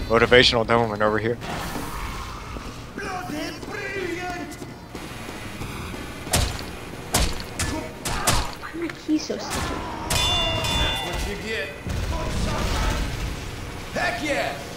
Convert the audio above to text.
Motivational Doberman over here. Why are my keys so sticky? That's what you get. Heck yeah!